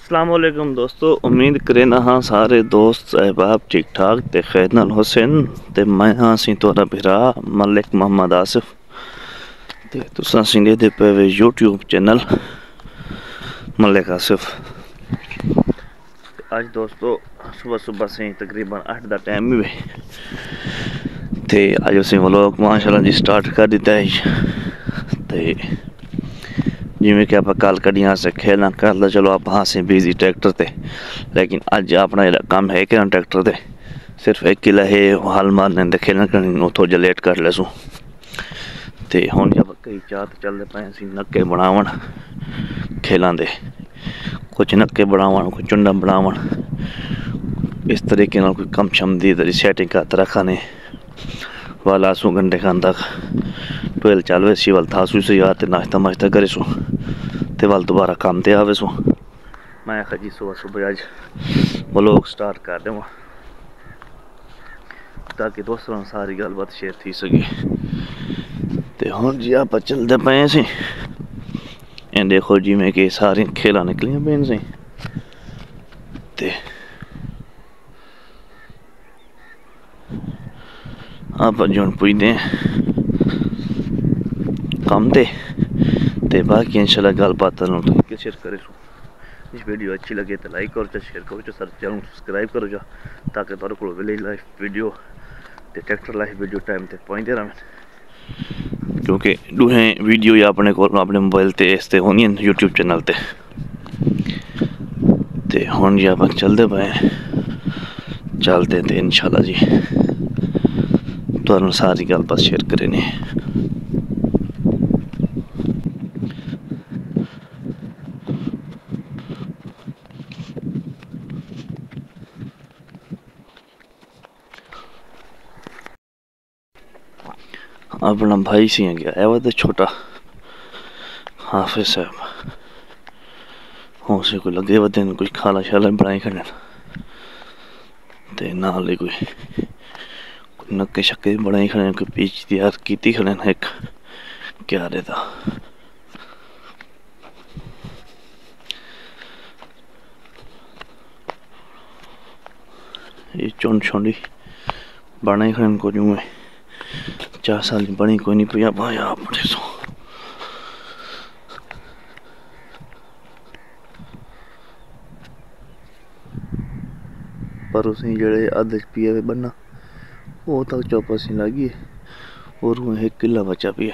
अस्सलाम वालेकुम दोस्तों, उम्मीद करे ना हाँ सारे दोस्त अहबाब ठीक ठाक ते खैर नाल हुसैन ते मैं हाँ सी तोरा भिरा मलिक मोहम्मद आसिफ ते तुसां सी दे पे यूट्यूब चैनल मलिक आसिफ। आज दोस्तों सुबह सुबह से तकरीबन 8 का टाइम भी ते आज असीं व्लॉग माशाल्लाह जी स्टार्ट कर दिता है। ते जिमें कि आप कल कड़ियाँ से खेलना कर लो, चलो आप हाँ से बिजी ट्रैक्टर ते, लेकिन अज अपना काम है कि ट्रैक्टर ते सिर्फ एक किला है हल मारने ते खेलना करनी थोड़ा जहा लेट कर लेसूँ। तो हुण जब कई चात चलते पे असीं नक्के बनावन खेलों दे, कुछ नक्के बनावन कुछ चुंडा बनावन, इस तरीके नाल कोई कम शम दी सैटिंग करते रखा ने वाला आसूँ घंटे खान तक ट्वेल चल वैसी वाल था सू यार ते नाश्ता माश्ता करे सू ते वाल दोबारा काम ते आवे सू। मैं आखा जी सुबह सुबह अज व्लॉग स्टार्ट कर देव ताकि दोस्तों सारी गलबात शेयर थी सके। तो हुण जी आप चलते पे सी देखो जिमें कि सारी खेला निकलियां पे सी ते आप जुन पुजदे कम ते बाकी इंशाल्लाह गलबात शेयर करे सू। इस वीडियो अच्छी लगे तो लाइक करो, शेयर करो, सर चैनल सब्सक्राइब करो जा ताकि तुहाडे कोल विलेज लाइफ वीडियो ते ट्रैक्टर लाइफ वीडियो टाइम तक पहुँचते रहें, क्योंकि दुहें वीडियो या अपने को अपने मोबाइल ते इस ते होनी यूट्यूब चैनल ते हुण जी आप चलते पे चलते ते इंशाल्लाह जी तुहानू सारी गलबात शेयर करेंगे। अपना भाई सी गया है वो तो छोटा हाफिज साहब हो से कोई लगे वे कुछ खाला शाला बनाई खड़े ते नाल कोई नक्के शक्के बनाई खड़े, कोई पीच तैयार की खड़े एक क्यारे दा। ये चुन छुंडी बनाई खड़े को जूं 4 साल बनी कोई नहीं पिया भाया अपने सो। पर उसे जड़े अध पिया वे बनना वो तक चौपासी लगी और वो एक किला बचा पिया।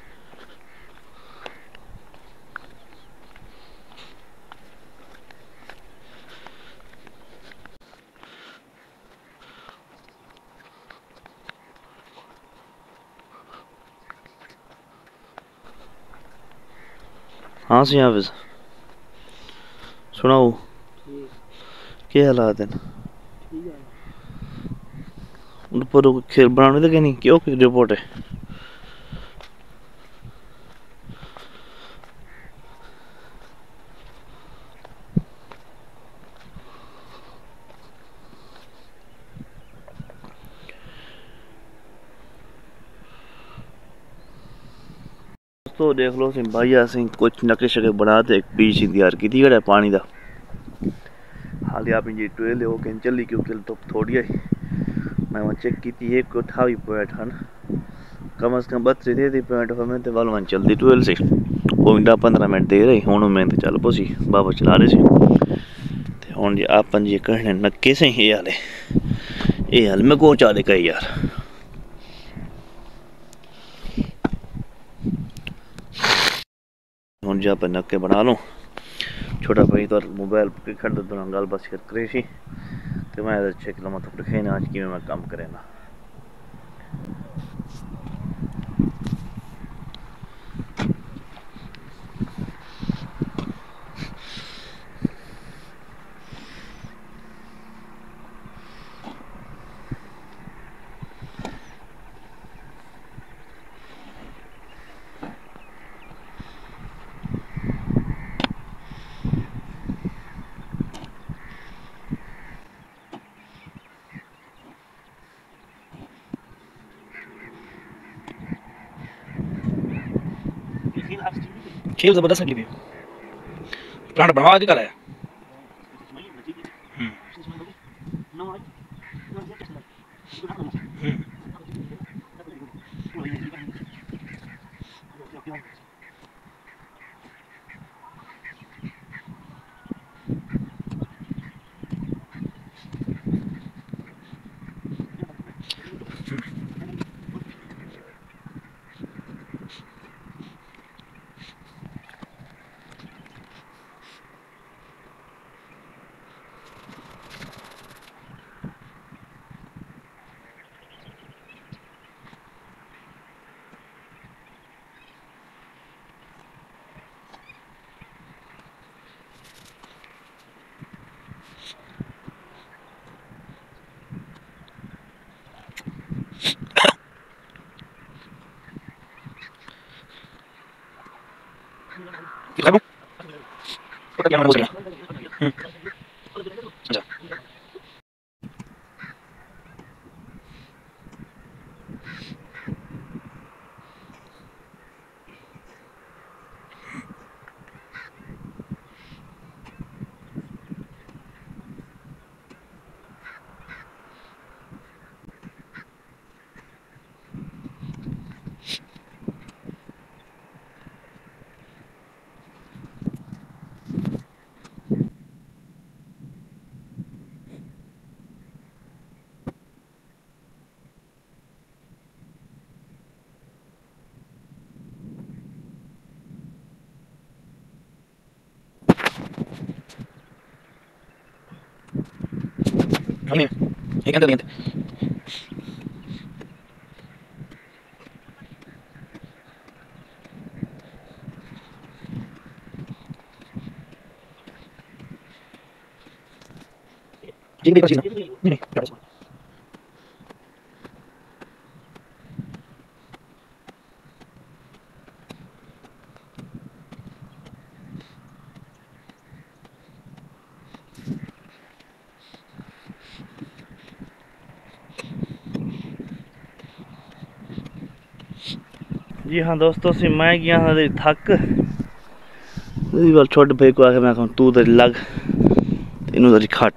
हाँ सी हाफिज सुनाओ क्या हालात हैं? पर खेल बनाने लगे नहीं क्यों कोई रिपोर्ट है? तो देख लो भाई असें कुछ नक्के शके बना ते एक बीच तैयार की है पानी का। हाल आप जी ट्वेल हो कि चली क्योंकि तो थोड़ी आई मैं वहाँ चेक की एक 28 पॉइंट है कम से कम 32 पॉइंट हमें तो वाल वहाँ चलती ट्वेल से वो 10-15 मिनट दे रही हूँ मैं तो चल पोसी बाबा चला रहे थे। हूँ जी आप जी कहने नक्के से ये हाल है ये हाल में को चाले कही यार। हूँ जी आप नक्के बना लो छोटा भाई तो मोबाइल खड़ दौरान गल बस शेयर करे सी तो मैं चेक लवा तो दिखे आज कि मैं काम करे ना। खेल जबरदस्त निकली प्लांट बनवा के कराया जी हाँ दोस्तों, से मैं गया हाँ थक वाल छोटे भाई को आके मैं कहूँ तू तेरी लग इन तेरी खट।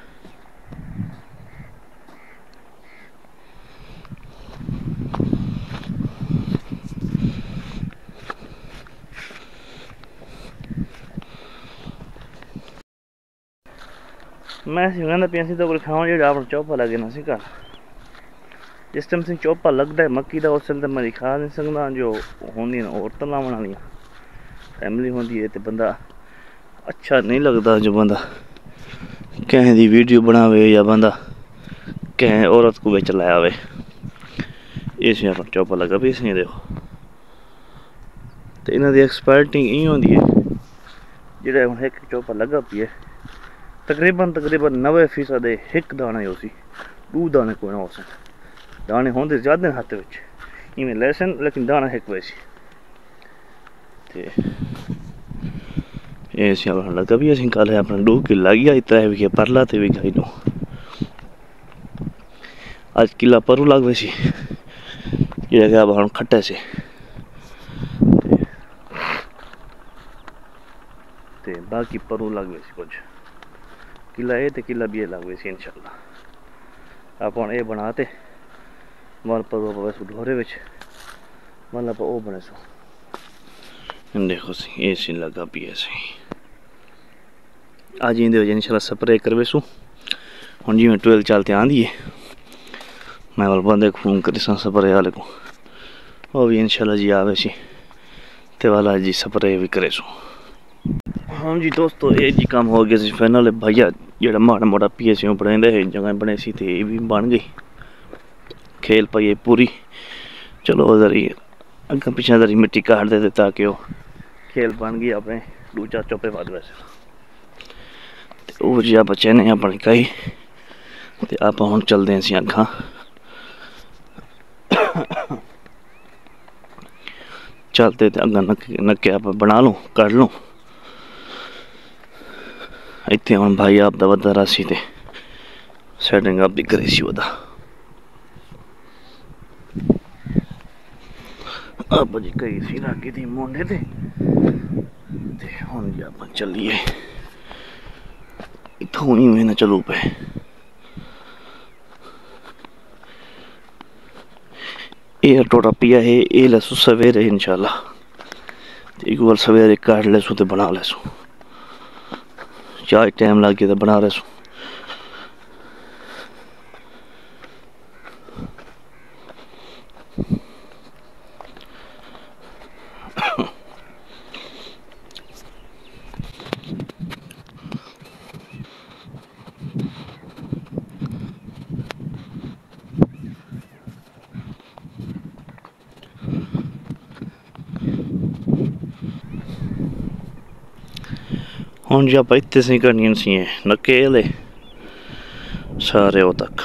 मैं कहना पिया तो कोई खाओ जो अपना चौपा लगे ना सी घर जिस टाइम से चौपा लगता है मक्की का उस टाइम मैं खा नहीं सकता। जो होंगी औरत लावन वाली फैमिली होंगी है तो बंदा अच्छा नहीं लगता। जो बंदा कहीं दी वीडियो बनावे या बंदा कहीं औरत को बिच लाया हुए इस पर चौपा लगा भी इसलिए देखो। तो इन्हों की एक्सपर्टिंग ई होंगी है जो हम एक चौपा लगा पी है तकरीबन 90% एक दाना उसी 2 दाने कोई ना हो सकते। दाने होंगे ज्यादा हाथ में इवें लहसन लेकिन दाना एक वैसी लगा भी अं कल अपना 2 किला गया 3 विघे परला 3 विघा इनू अज किला परू लग वैसी जो अब हम खट्टे से बाकी परू लग वैसी कुछ किला ये किला भी लग वैसी इंशाल्लाह। आप ये बनाते मन परू वैसे ढोरे मन आप वो बने सो देखो सी ये सी लगा भी है सही आज इंदे वजह इंशाल्लाह स्प्रे करवे सू हम जिमें 12 चलते आंदी है मैं वाल बंदे को फोन करी स्प्रे वाले को वो भी इंशाल्लाह जी आवे सी ते वाला जी स्प्रे भी करे सू। हाँ जी दोस्तों ये जी काम हो गया फाइनल भैया जो माड़ा मोटा PSC पढ़ाते है जगह बने सी तो ये भी बन गई खेल पाई पूरी। चलो उधर ही अगर पिछले उधर मिट्टी काट देते ताकि वो खेल बन गई अपने 2-4 चौपे बाद वैसे वो जी बच्चे ने अपनी कही तो आप हम चलते हैं अखा चलते तो अगर नक्के आप बना लूँ कर लूँ इतने हम भाई आप वधा रासी ते सैटिंग आप दी करी सी वदा अब जी कई सी लागे थी मोंडे ते हम जी आप चलिए इतों ही में ना चलू पे ये टोटा पिया है ये लसू सवेरे इंशाल्लाह एक बार सवेरे काट लेसू तो बना लेसू चाय टाइम लग गया तो बना लेसू। ਹੁਣ ਜੀ ਆਪਾਂ ਇੱਥੇ ਸੀ ਕਰਨੀਆਂ ਸੀ ਨੱਕੇ ਵਾਲੇ ਸਾਰੇ ਉਹ ਤੱਕ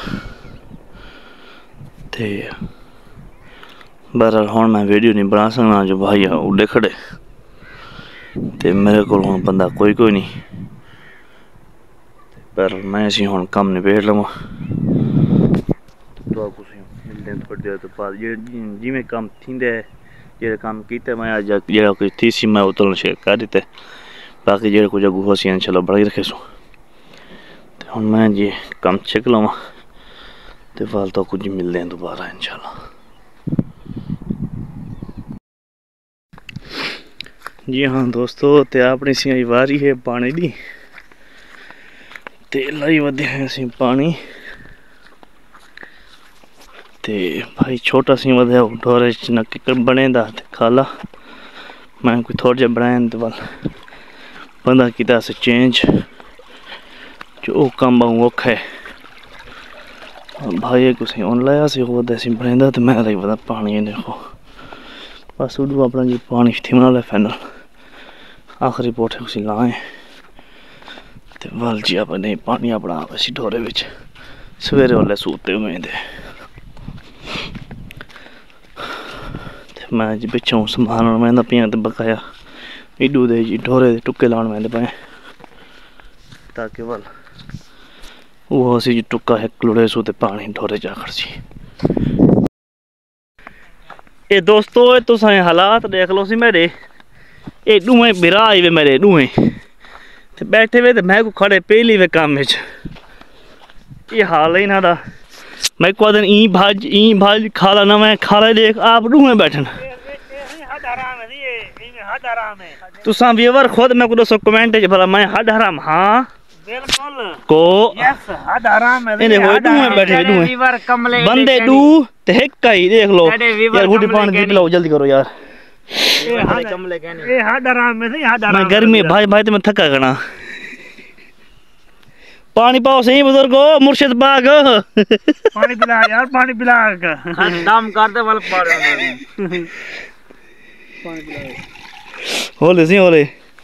ਤੇ ਬਹਰਹਾਲ ਹੁਣ ਮੈਂ ਵੀਡੀਓ ਨਹੀਂ ਬਣਾ ਸਕਦਾ ਜੋ ਭਾਈ ਆ ਉੱਡੇ ਖੜੇ ਤੇ ਮੇਰੇ ਕੋਲ ਹੁਣ ਬੰਦਾ ਕੋਈ ਨਹੀਂ ਪਰ ਮੈਂ ਅਸੀਂ ਹੁਣ ਕੰਮ ਨਿਬੇੜ ਲਵਾਂ तो कुछ मिलते हैं थोड़ी देर तो बाद जिमें काम थींदे जो काम किया मैं अज जो कुछ थी सी मैं उतल शेयर कर दिते बाकी जो कुछ अगू हो सी इंशाल्लाह बढ़ाई रखे सो हम मैं जी काम चेक लवा तो वाल तो कुछ मिलते हैं दोबारा इंशाल्लाह। जी हाँ दोस्तों तो अपनी सी वारी है पानी दी ते लाई वधे हैं असी पानी ते भाई छोटा सी वधे ढोरे नक्के बने दा ते खाला मैं कोई थोड़े जे बनाए तो वाल बंदा किता से चेंज जो काम बहु औखा है भाई कुछ ऑन लाया से वो देसी बनेंदा तो मैं लाई वधा पानी देखो बस उडू अपना जी पानी थी बना ले फैनल आखिरी पोटे उसी लाए ते वाल जी अपने पानी अपना वैसी ढोरे विच सवेरे वाले सूते हुए दे मैं जी पिछों संभालना मैं पिया तो बकाया इडू दे जी ढोरे दे टुक्के लाने मैं पाए ताकि वाल वो असी जी टुक्का है लुड़े सू ते पानी ढोरे जा खर्ची। ये दोस्तों तुस हालात देख लो सी मेरे ये डूए बिरा आई वे मेरे डूए ते बैठे वे ते मैं को खड़े पहली वे काम विच ये हाल है इन्हां दा मैं को दिन ई भाज खाला ना मैं खाला देख आप डूए बैठन तुसा व्यूअर खुद मैं को दसो कमेंट च भला मैं हद हराम हां बिल्कुल को यस हद हराम है इने होए डूए बैठे डूए बंदे डू ते एक ही देख लो यार बूटी पानी पी लो जल्दी करो यार ये हद हराम में नहीं हद हराम मैं गर्मी भाई भाई तो मैं थका गना पानी पाओ सही बुजुर्गो मुर्शिद बाग पानी पिला यार पानी पिला काम करते वाल पानी पिला होले सी होले।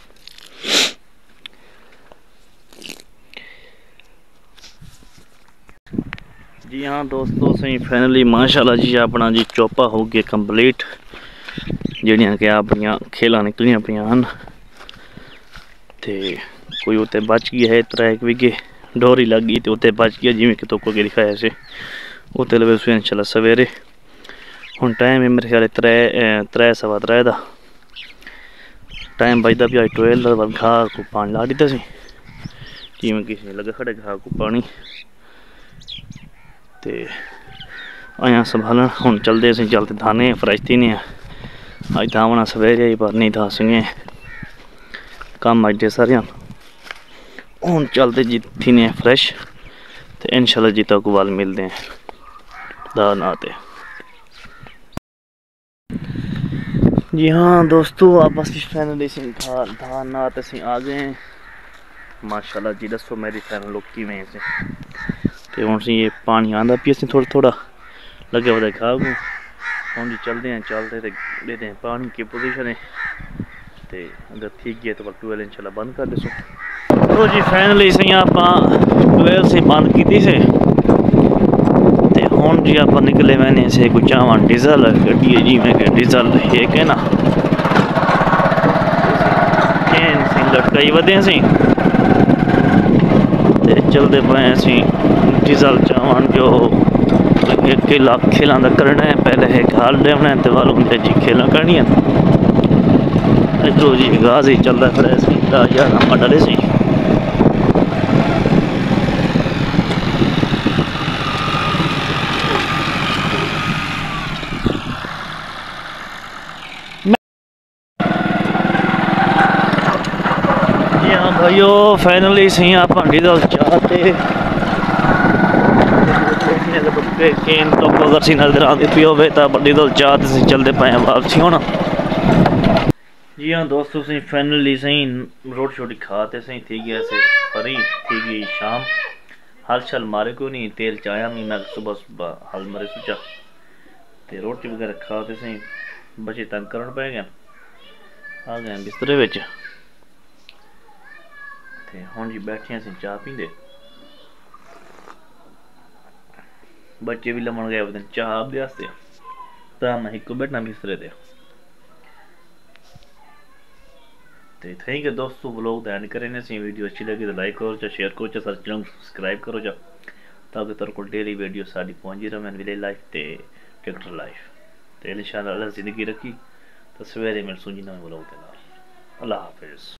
जी हाँ दोस्तों सही फाइनली माशाल्लाह जी अपना जी चौपा हो गया कंप्लीट जड़ियाँ कि अपनियाँ खेल निकलियां पियां हन ते कोई उत्ते बच गया है 3 विगे डोरी लग गई तो उत्ते बच गया जिमें कि तोको के दिखाया से उत्ते लवे सो इंशाल्लाह सवेरे हुण टाइम है मेरे ख्याल 3:15 दा टाइम बजदा पिया 12 दा घाह को पानी ला दिता सी जिमें किसी लगे खड़े घाह को पानी ते आया संभालन हुण चलदे असीं चलते धाने फ्रेश थी ने अज धावना सवेरे ही पर नहीं था संगे काम अज दे सारे हुण चलते जी थी ने फ्रेश तो इंशाल्लाह जी तक वाल मिलते हैं दा नाते। जी हाँ दोस्तों आप फैनली धान नात असी आ गए माशाल्लाह जी दसो मेरी फैन लोग किवें से तो हुण ये पानी आंदा पी असीं थोड़ा थोड़ा लगे वो खा गो हम जी चलते हैं देते हैं पानी की पोजीशन है तो अगर ठीक है तो ट्यूबवेल इंशाल्लाह बंद कर दसो। तो जी फाइनली सही आप ट्यूबवेल से बंद की से हुण जी आप निकले मैंने से कुछ चावा डीजल गड्डी जी मैं डीजल है के ना कैन से लटकाई वधे सी चलते पे असी डीजल चावन जो किला खेलों का करना है पहले है घाल देना है तो वाल उनके जी खेल करनी इधरों जी गाज ही चलता फिर असी 10,000 डले सी भाइयों फाइनली सही आप भांडी दल चाहते तो अगर सी नजर आती पी हो तो बड़ी दल चाह चलते पे वापसी होना। जी हाँ दोस्तों सही फाइनली सही रोटी शोटी खाते सही थी गया से फरी थी गई शाम हल शल मारे को नहीं तेल चाया नहीं मैं सुबह सुबह हल मारे सोचा ते रोटी वगैरह खाते सही बच्चे तंग करन पे गए आ गए बिस्तरे विच ते हुण जी बैठे असीं चाह पींदे बच्चे भी लमन गए पता चाह आपदे वास्ते तां मैं इक्को बैठना बिस्तरे ते थैंक यू दोस्तों व्लॉग ध्यान करें सी वीडियो अच्छी लगी तो लाइक करो चाहे शेयर करो चाहे सारे चैनल सब्सक्राइब करो जा ताकि तेरे को डेली वीडियो साड़ी पहुंची रहे विलेज लाइफ ते ट्रैक्टर लाइफ ते इंशाल्लाह अल्लाह जिंदगी रखी तो सवेरे मिल सुनी नवे व्लॉग के नाल अल्लाह हाफिज़।